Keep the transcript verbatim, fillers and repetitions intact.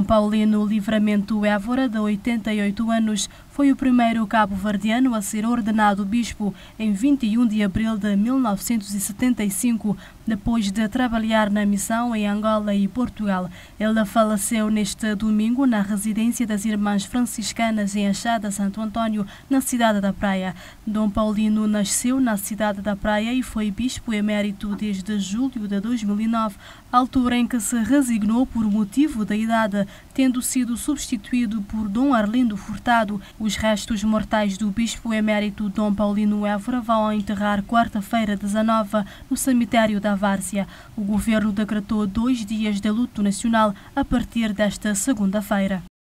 Dom Paulino Livramento Évora, de oitenta e oito anos, foi o primeiro cabo-verdiano a ser ordenado bispo em vinte e um de abril de mil novecentos e setenta e cinco, depois de trabalhar na missão em Angola e Portugal. Ele faleceu neste domingo na residência das Irmãs Franciscanas em Achada, Santo Antônio, na cidade da Praia. Dom Paulino nasceu na cidade da Praia e foi bispo emérito desde julho de dois mil e nove, altura em que se resignou por motivo da idade, tendo sido substituído por Dom Arlindo Furtado. Os restos mortais do bispo emérito Dom Paulino Évora vão enterrar quarta-feira dezanove no cemitério da Várzea. O governo decretou dois dias de luto nacional a partir desta segunda-feira.